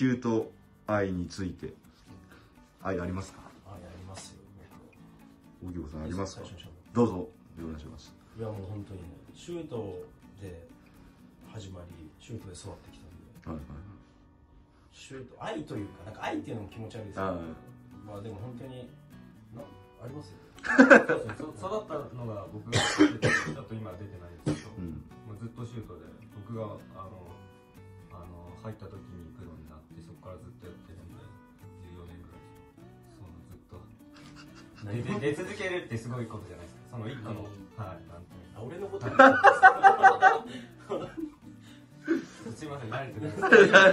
シュート愛について愛ありますか？ 愛ありますよ。 大木さんありますか？どうぞお願いします。 いやもう本当にね、シュートで始まり、シュートで育ってきたんで、はいはい、シュート愛というか、なんか愛っていうのも気持ち悪いですけど、まあでも本当にありますよ。そうですね、育ったのが僕がちょっと今出てないですけど、もうずっとシュートで、僕が入った時にプロになって、そこからずっとやってるんで、14年ぐらいそのずっと出続けるってすごいことじゃないですか。その一個の、はい、なんていうか、俺のことすいません、慣れてない。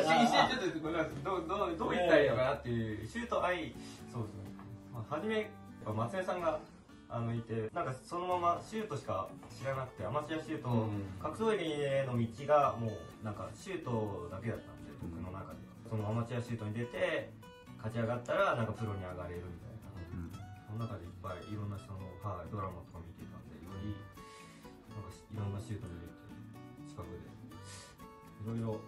どう言ったらいいのかなっていう、シュート愛、そうですね。初め松江さんがいて、なんかそのままシュートしか知らなくて、アマチュアシュート、格闘技への道がもうなんかシュートだけだったんで、僕の中ではそのアマチュアシュートに出て勝ち上がったらなんかプロに上がれるみたいな、その中でいっぱいいろんな人の、ドラマとか見てたんで、よりなんかいろんなシュート見れて、近くでいろいろ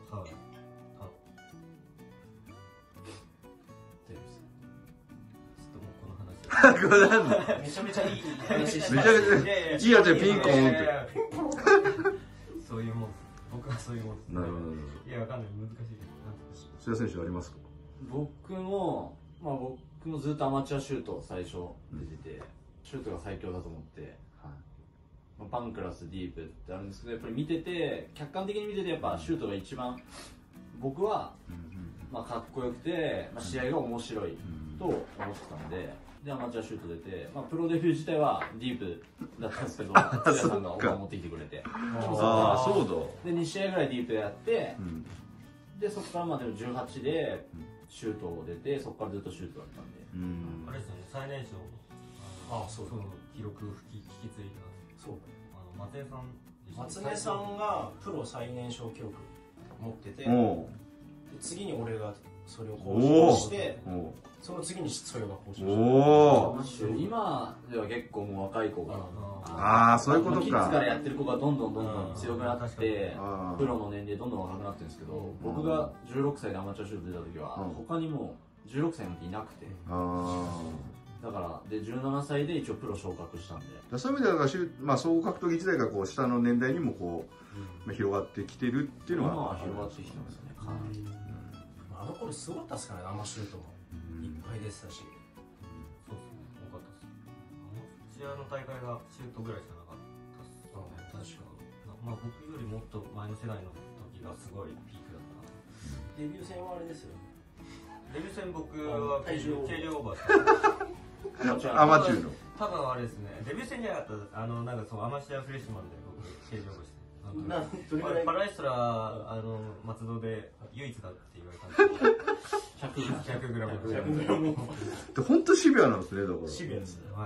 めちゃめちゃいい話して、めちゃめちゃいいやつピンコンって。そういうもん、僕はそういうもんです。なるほど。いや、わかんない、難しいです。 須田選手ありますか？ 僕もずっとアマチュアシュート最初出てて、シュートが最強だと思って、パンクラスディープってあるんですけど、やっぱり見てて、客観的に見てて、やっぱシュートが一番僕はかっこよくて、試合が面白いと思ってたんで。でアマチュアシュート出て、プロデビュー自体はディープだったんですけど、津屋さんがオファー持ってきてくれて、 ああそうだ。 で2試合ぐらいディープやって、でそこからでも18でシュートを出て、そこからずっとシュートだったんで、あれですよね、最年少のそう記録を引き継いだ、そう松根さんがプロ最年少記録持ってて、次に俺がそれを更新して、その次にそれが更新して、今では結構もう若い子が、 そういうことか、 キッズからやってる子がどんどん強くなって、プロの年齢どんどん若くなってるんですけど、僕が16歳でアマチュアシュート出た時は他にも16歳なんていなくて、だからで17歳で一応プロ昇格したんで、 そういう意味では総合格闘技自体がこう下の年代にもこう広がってきてるっていうのは広がってきてますね。 あの頃すごかったですからね、アマシュートもいっぱい出てたし。そうですね、多かったです。アマチュアの大会がシュートぐらいしかなかったですね。確か僕よりもっと前の世代の時がすごいピークだったな。デビュー戦はあれですよね。デビュー戦僕は軽量オーバーした。 アマチュアの多分あれですね、デビュー戦じゃなかったなんかそうアマチュアフレッシュマンで僕軽量オーバーして、パラエストラ松戸で唯一だって言われたんですけど、100グラム。 本当シビアなんですね、だから。 シビアですね。はい。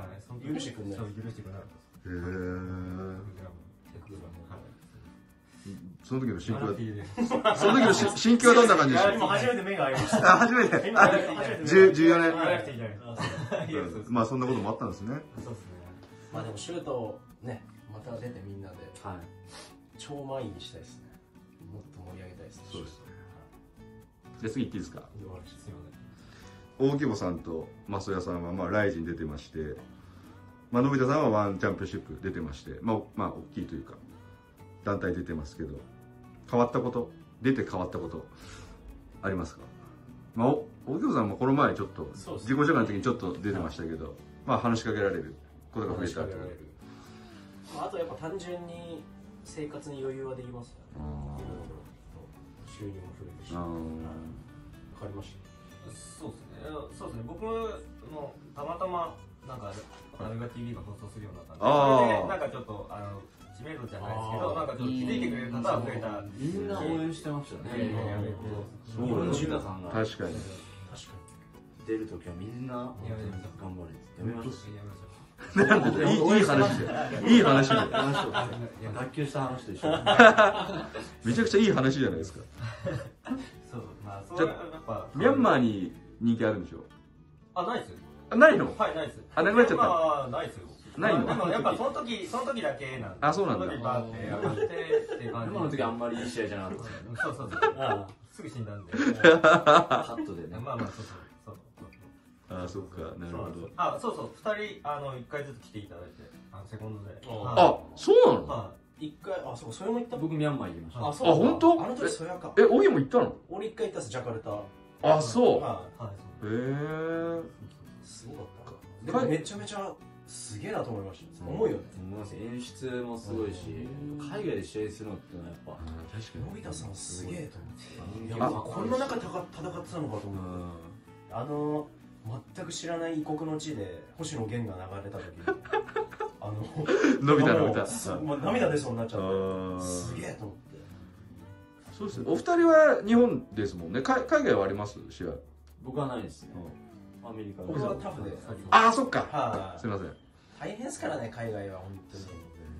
許してくれない。許してくれない。 その時の心境は、その時の心境はどんな感じでした？ 今初めて目が合いました。 初めて。14年。まあそんなこともあったんですね。 そうですね。まあでもシュートね、また出てみんなで超満員にしたいですね。もっと盛り上げたいですね。 そうですね。じゃあ次行っていいですか？ すいません。大規模さんと増谷さんはライジン出てまして、のび太さんはワンチャンピオンシップ出てまして、大きいというか団体出てますけど、変わったこと、出て変わったことありますか？大規模さんもこの前ちょっと自己紹介の時にちょっと出てましたけど、話しかけられることが増えた。 あとやっぱ単純に生活に余裕はできますよね。収入も増えるし。わかりました。そうですね。僕もたまたまなんかアルガ TV が放送するようになったんで、それでなんかちょっと知名度じゃないですけど、なんかちょっと気づいてくれる方は増えた。 みんな応援してましたね。日本のユダさんが確かに出るときはみんな頑張れってやめました。 なんでいい話でいい話で脱臼した話と一緒。 めちゃくちゃいい話じゃないですか。じゃあミャンマーに人気あるんでしょ？ ないですよ。 ないの？ はい、ないです。 なくなっちゃった？ ないですよ。 ないの？ でもやっぱその時だけなんで。 そうなんだ。 その時バーってやってって感じ。 今の時あんまりいい試合じゃなかった。 そう。 すぐ死んだんで。 カットでね。 まあまあ、そうそう。 ああ、そっか、なるほど。 あ、そうそう、2人、1回ずつ来ていただいて、セコンドで。 あ、そうなの？ 一回、あ、そう、それも行った。 僕ミャンマー行きました。 あ、そう。 本当？ あの時そやか。 オギも行ったの？ 俺一回行ったっす、ジャカルタ。 あ、そう。 はい。 へえ。 すごかった。でもめちゃめちゃすげえなと思いました。重いよね。 演出もすごいし、海外で試合するのってのはやっぱ確かに。のび太さんすげえと思って。こんな中戦ってたのかと思って。全く知らない異国の地で星野源が流れた時にのび太涙出そうになっちゃってすげえと思って。 そうですね。お二人は日本ですもんね。海外はあります？試合。 僕はないですね。アメリカ。 僕はタフで。 ああ、そっか。すみません。 大変ですからね、海外は本当に。それ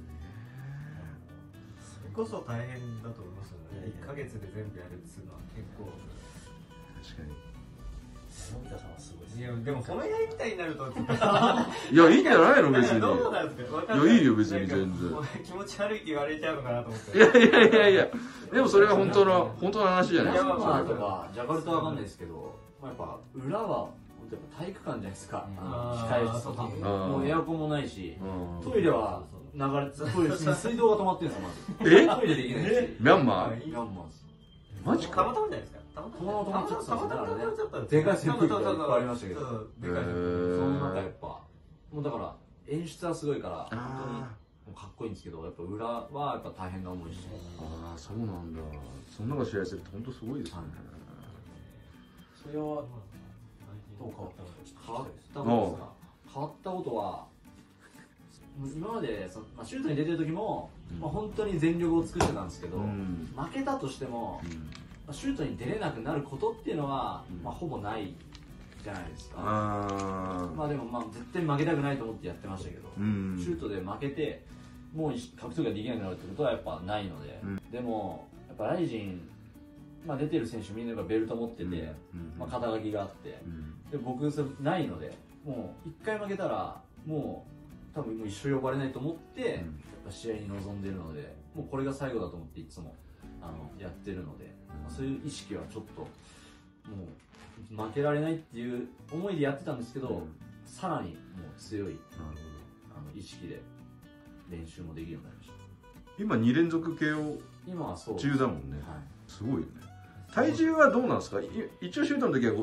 こそ大変だと思いますよね。1ヶ月で全部やるっていうのは結構。 確かに。 のび太さんはすごい。 いや、でもそのやりみたいになると。 いや、いいんじゃないの別に。 どうなんですか？ いや、いいよ別に全然。 気持ち悪いって言われちゃうのかなと思って。 いや。でもそれが本当の話じゃないですか。 ミャンマーとかジャカルタはわかんないですけど、やっぱ裏はやっぱ体育館じゃないですか。控室とかもうエアコンもないし、トイレは流れ水道が止まってるんですよ。まずトイレできないし。 ミャンマー？ ミャンマー。 マジか？たまたまじゃないですか？たまたま止まっちゃった。 でかい扇風機がいっぱいありましたけど、 その中やっぱもうだから演出はすごいから本当にもうかっこいいんですけど、やっぱ裏はやっぱ大変な思いして。 ああ、そうなんだ。そんなの試合するって本当すごいですね。 それはどう変わったのか。 変わったことは今までシュートに出てる時も本当に全力を尽くしてたんですけど、負けたとしてもシュートに出れなくなることっていうのはほぼないじゃないですか。まあでも絶対負けたくないと思ってやってましたけど、シュートで負けてもう格闘技ができなくなるってことはやっぱないので、でもやっぱライジン出てる選手みんながベルト持ってて肩書きがあって、で僕それないので、もう1回負けたらもう多分もう一生呼ばれないと思ってやっぱ試合に臨んでるので、もうこれが最後だと思っていつもやってるので、そういう意識はちょっともう負けられないっていう思いでやってたんですけど、さらにもう強い意識で練習もできるようになりました。 今2連続 KO 中だもんね。すごいよね。体重はどうなんですか？一応シュートの時は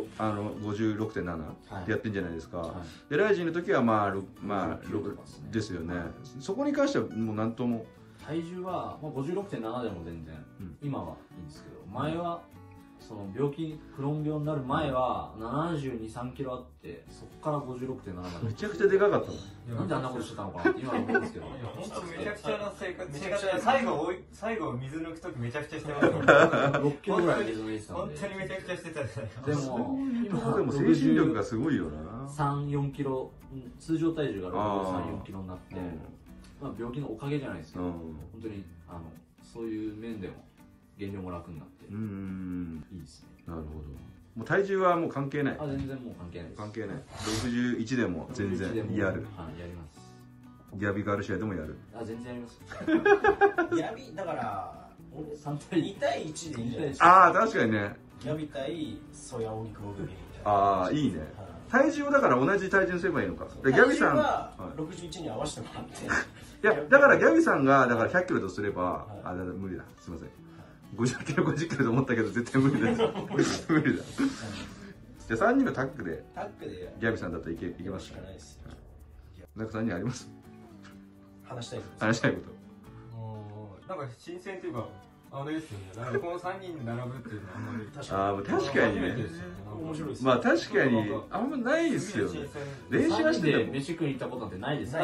56.7 でやってんじゃないですか。でライジンの時は6ですよね。そこに関してはもう何とも。 体重は56.7 でも全然今はいいんですけど、前はその病気クローン病になる前は72、3キロあって、そこから 56.7 までめちゃくちゃでかかったの。なんであんなことしてたのかなって今は思うんですけど。 本当めちゃくちゃな生活。最後水抜く時めちゃくちゃしてますよね。 6キロぐらい水抜いてたんで。 本当にめちゃくちゃしてたじゃないか。 でも今でも精神力がすごいよな。 3、4キロ、通常体重が63、4キロになって、病気のおかげじゃないですけど、本当にそういう面でも減量も楽になっていいですね。 なるほど。もう体重はもう関係ない。 全然もう関係ないです。 関係ない。61でも全然やる。 やります。 ギャビガルシアでもやる。 全然やります。 ギャビだから2対1でいいんじゃないですか。確かにね。 ギャビ対ソヤオギクログミみたいな。 いいね。体重をだから同じ体重にすればいいのか。ギャビさんは61に合わせてもらって。 いやだからギャビさんがだから100キロとすれば無理だ。すみません。50キロ50キロと思ったけど絶対無理だ。無理だ。じゃあ3人のタッグでギャビさんだったらいけますか。なんか3人あります？ 話したいこと。 なんか新鮮というかあれですよね。なんかこの3人並ぶっていうのはあんまり確かにね。 面白いです。 確かにあんまないですよね。練習はしてても飯食いに行ったことなんてないですから。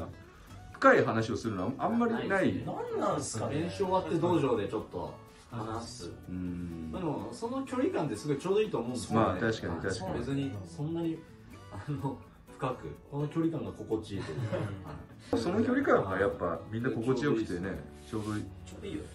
深い話をするのはあんまりない。 何なんですかね。 練習終わって道場でちょっと話す。でもその距離感ってすごいちょうどいいと思うんですよね。 確かに別にそんなに深くこの距離感が心地いいというか。その距離感がやっぱみんな心地よくてね、ちょうどいい。 ちょうどいいよ。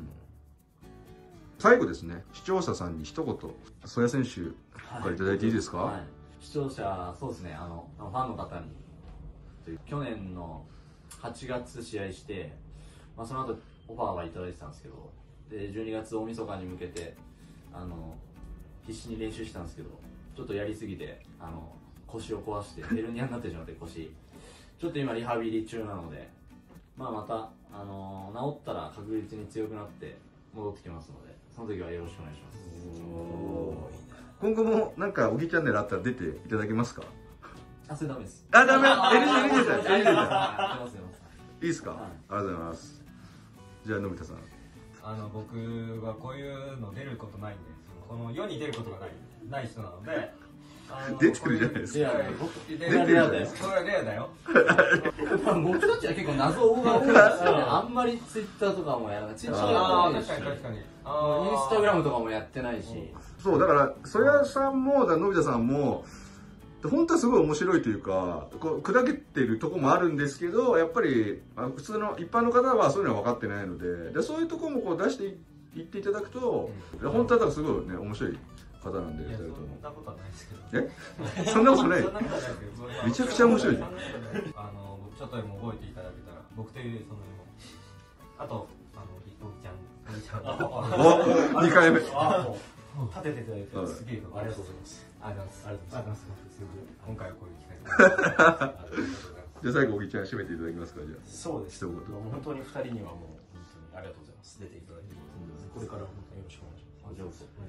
最後ですね、視聴者さんに一言、曽谷選手からいただいていいですか？ 視聴者、そうですね、ファンの方に去年の8月試合して、その後オファーはいただいてたんですけど、 で12月大晦日に向けて必死に練習したんですけど、ちょっとやりすぎて腰を壊してヘルニアになってしまって、腰ちょっと今リハビリ中なので、また治ったら確実に強くなって戻ってきますので、その時はよろしくお願いします。 今後もなんか小木チャンネルあったら出ていただけますか？ それダメです。 ダメ。NG です。いいですか？ はい、 ありがとうございます。じゃあのび太さん。 僕はこういうの出ることないんで、この世に出ることがない人なので。 出てるじゃないですか。 出てるじゃないですか。それはレアだよ。 僕たちは結構謎が多いですよね。あんまりツイッターとかもやらない。ツイッターやってないし、インスタグラムとかもやってないし。そうだから曽谷さんものび太さんも本当はすごい面白いというか、こう砕けてるとこもあるんですけど、やっぱり普通の一般の方はそういうのは分かってないので、そういうとこもこう出していっていただくと、本当はすごいね面白い方なんで。 そんなことはないですけど。 そんなことない。めちゃくちゃ面白い。 ちょっとでも覚えていただけたら、僕というあとおぎちゃん、 2回目。 立てていただいてすげえありがとうございます。ありがとうございます。今回はこういう機会じゃあ最後おぎちゃん締めていただけますか？じゃあ。 そうです。本当に2人にはもう本当にありがとうございます。出ていただいて、これから本当によろしくお願いします。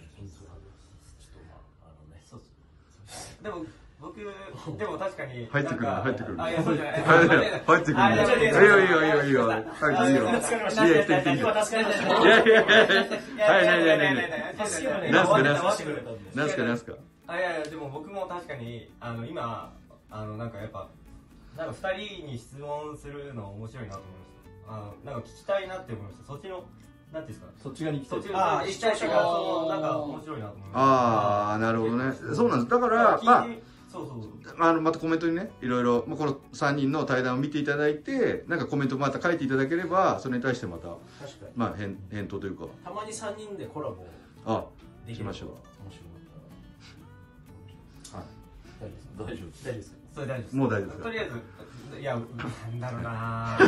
でも僕でも確かに入ってくる。 あ、いやそうじゃない。 入ってくる。いいよ。はい、いいよ。 助かりました。今助かりました。 なんすか。 いやでも僕も確かに今なんかやっぱなんか2人に質問するの面白いなと思いました。なんか聞きたいなって思いました。そっちのなんていうんですか。 そっち側に来てる。 聞きたいというかなんか面白いなと思いました。 ああ、なるほどね。そうなんです。だからそうまたコメントにね、いろいろこの3人の対談を見ていただいて、なんかコメントまた書いていただければ、それに対してまた返答というか。 たまに3人でコラボしましょう。 面白かった。 はい。大丈夫ですか？ それ大丈夫です。 もう大丈夫です。 とりあえずいやなんだろうな。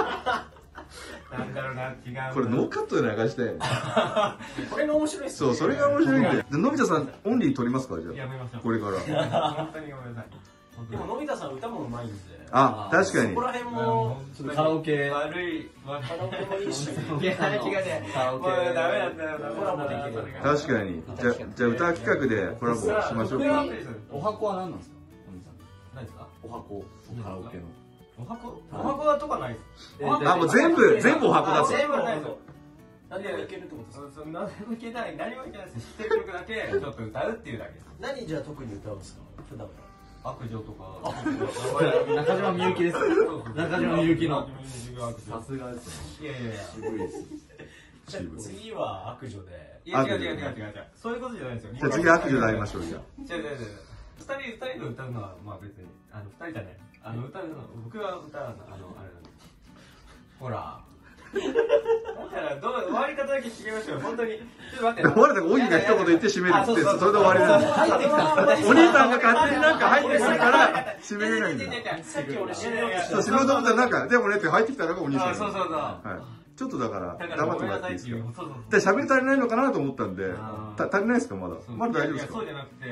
違う。 これノーカットで流したい。 これが面白いっす。 そう、それが面白いんで。のび太さんオンリー取りますか？じゃあ。 やめましょう。 これから。 本当にごめんなさい。 でものび太さん歌もうまいんで。 あ、確かに。 そこら辺もカラオケ悪い。 カラオケもいいし。 いや違う。 カラオケダメなんだよ。 コラボできる。 確かに。じゃあ歌企画でコラボしましょうか。 お箱は何なんですか？ 何ですか？ お箱、カラオケの。 お箱はとかないです。 あ、もう全部お箱だと。 全部ないですよ。 何でもいけるってことですか？ 何でもいけないです。知ってる曲だけちょっと歌うっていうだけです。 何じゃあ特に歌うんですか？普段は。 悪女とか。 中島みゆきです。中島みゆきの。さすがですね。 いや。 渋いです。 次は悪女で。 いや違う。そういうことじゃないですよ。 じゃあ次悪女で会いましょう。じゃあ。 違う。二人で歌うのはまあ別に二人じゃない。歌うの僕は歌うのあれなんで。ほら。だから終わり方だけ決めましょう。本当に。ちょっと待って。 終わりだからおぎが一言言って締めるってそれで終わりなんです。お兄さんが勝手になんか入ってくるから締めれないんだよ。 さっき俺締めようとした。 締めようと思ったらなんかでもねって入ってきたのがお兄さん。 そう。 ちょっちょっとだから黙ってもらっていいですか。 で喋り足りないのかなと思ったんで、足りないですかまだ。まだ大丈夫ですか。 そうじゃなくて、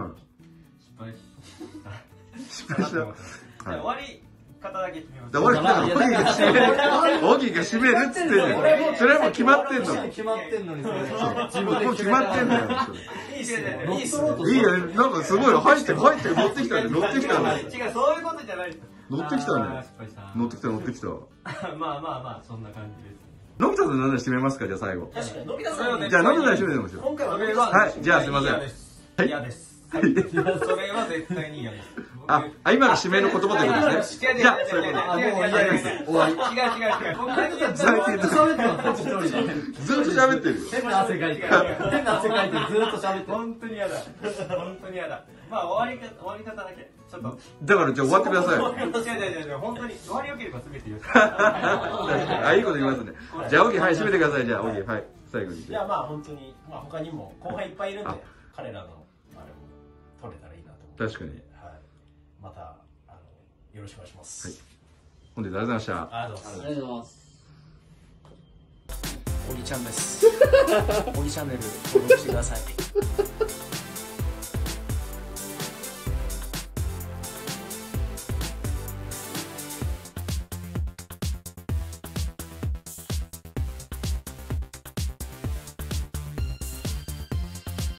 失敗した。 終わり方だけ決めました。 終わり方オギが締めるっつってんのよ。それはもう決まってんの。 決まってんのにそれ。 もう決まってんのよ。 いいっすね。 いいよね。なんかすごい入って乗ってきたね。乗ってきたね。 違うそういうことじゃない。 乗ってきたね。乗ってきた。 まあそんな感じです。 のび太さん何で締めますかじゃあ最後。 確かにのび太さん。 じゃあのび太さん締めてみましょう。 今回ははいじゃあすみません。 嫌です。それは絶対に嫌です。 今の締めの言葉ということですね。じゃあそういうことで。 もう嫌です。終わり。違う。 ずっと喋ってる。 変な汗かいてずっと喋ってる。 本当に嫌だ。まあ終わり方だけちょっと。 だからじゃあ終わってください。 違う本当に終わり良ければ全てよし。 いいこと言いますね。じゃあオギはい締めてください。じゃあオギはい最後に。 いやまあ本当に他にも後輩いっぱいいるんで彼らのあれも取れたらいいなと思って。 確かに。 またよろしくお願いします。 本日ありがとうございました。 ありがとうございます。 ありがとうございます。 ちゃんです小木チャンネル登録してください